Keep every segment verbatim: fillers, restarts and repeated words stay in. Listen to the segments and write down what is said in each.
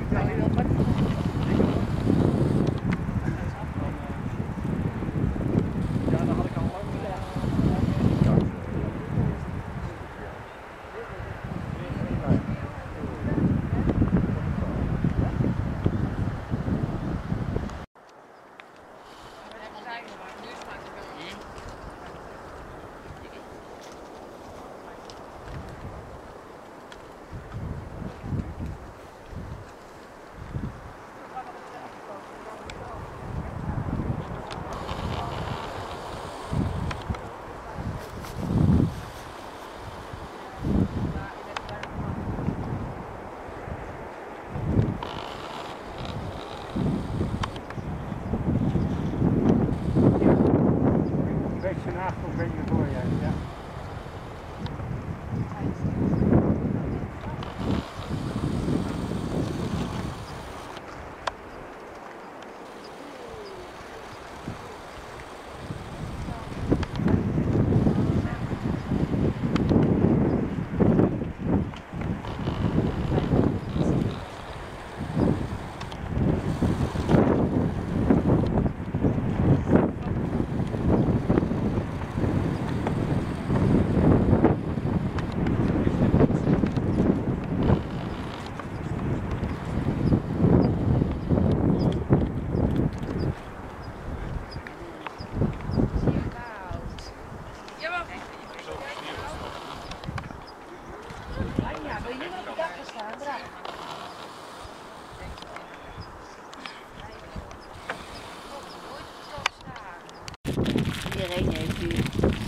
Iedereen heeft hier.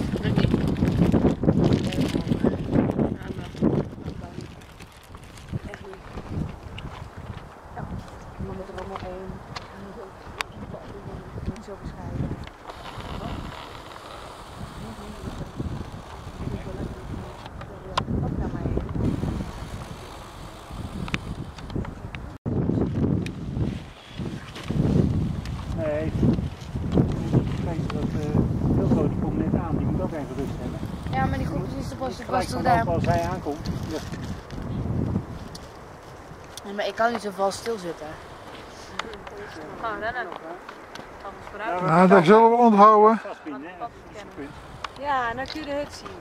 Echt niet. Ja, iemand met er allemaal heen. Niet zo bescheiden. Ook naar mij heen. Nee. Kijk, dat uh, heel grote komt net aan, die moet ook even rust hebben. Ja, maar die groep is toch pas gelijk tot vanaf daar. als hij aankomt. Ja. Nee, maar ik kan niet zo vast stilzitten. Gaan we rennen. Ja, Nou, dat zullen we onthouden. Ja, en dan kun je de hut zien.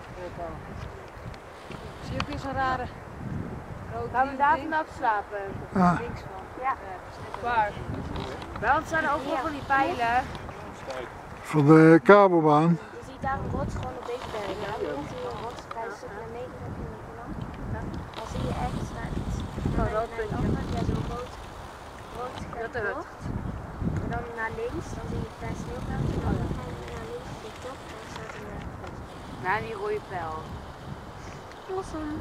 Zie je ook weer zo'n rare rode Gaan we daar ding? vannacht slapen? Ja. Links van. Ja. Waar? Bij ons staan er overal van die pijlen. Van de kabelbaan. Je ziet daar een rots gewoon op deze berg. Ja, dan komt hier een rots bij een stuk naar negen kilometer. Dan zie je ergens naar iets. Een rood puntje. Ja, zo'n rood, rood Dat is het. bord. En dan naar links, dan zie je een klein sneeuwveld. En dan ga je naar links op de top en dan staat een rots. Naar die rode pijl. Awesome.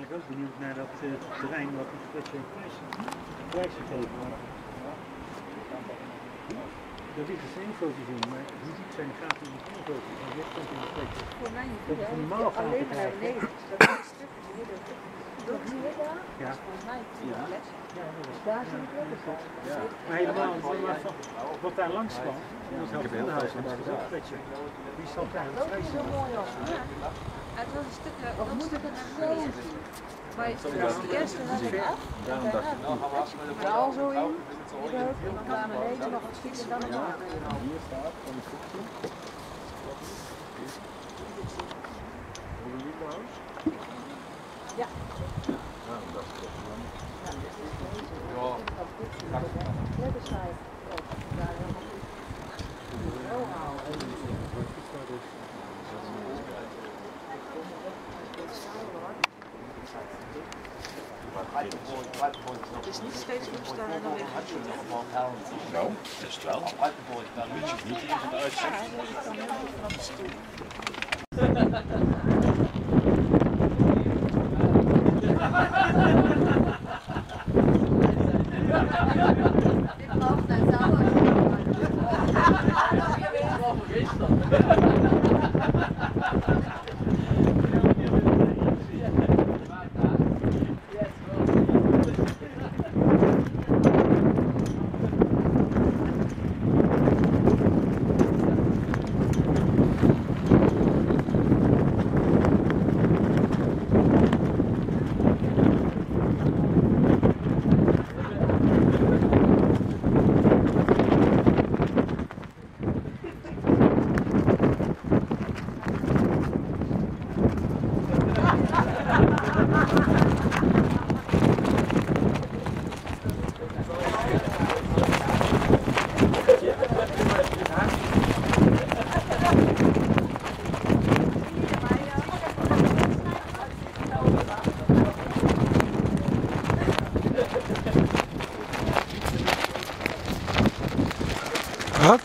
eigenlijk ook benieuwd naar dat uh, terrein wat een beetje prijs gegeven wordt. Dat is een foto te zien, maar je ziet zijn gaat in de foto. En dit komt in de plekje. Voor mij niet. Dat is een normaal gaan alleen maar naar beneden. Dat is een stuk midden. Dat zie je daar? Ja. Volgens mij Ja. Ja, daar zie ik wel eens. Ja. Maar helemaal, wat daar langs kwam, dat is heel veel huis, dat is ook een plekje. Die zal eigenlijk vrij zijn. Het was een stuk Of moet ik het zo zien? Maar je was de eerste helft af. Daarom dacht ik, nou, Maar al zo in. Je hoofd en dan naar beneden nog een stukje dan nog aan. hier staat van het voetje. Hoe doe je het nou? Ja. Nou, dat is toch lang. Ja, dat is vijf. Daar helemaal goed. Zo houden. Het is niet steeds opstaan en dan weer gaan zitten. Nou, dat is het wel. Dan moet je niet in het uitzicht. Wat?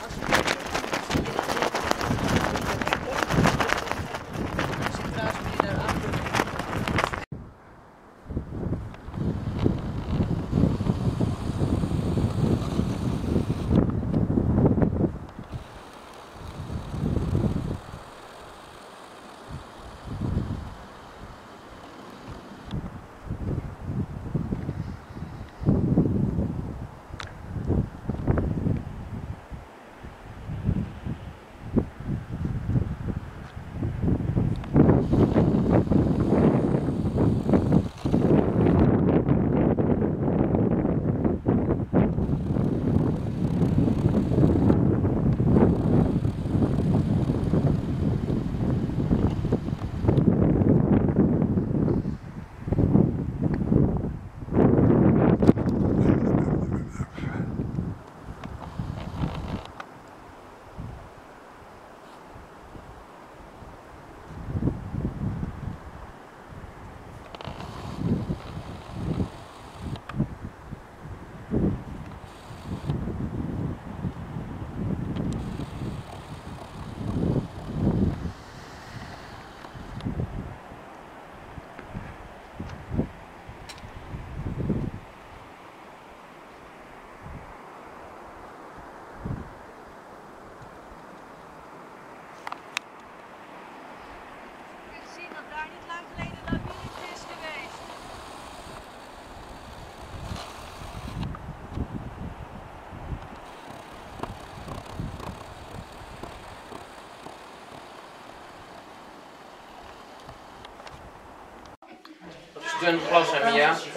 Dun glas hebben, ja? Wat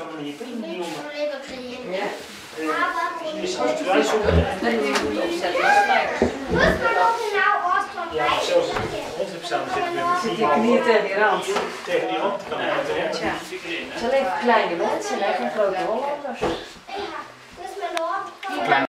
Ja, zelfs honderd procent zit Je knieën tegen die rand. tegen die rand. Het zijn even kleine mensen en geen grote Hollanders.